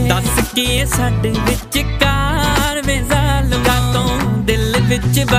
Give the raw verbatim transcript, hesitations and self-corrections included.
दस के साडे विचकार वे ज़ालिमा तों दिल विच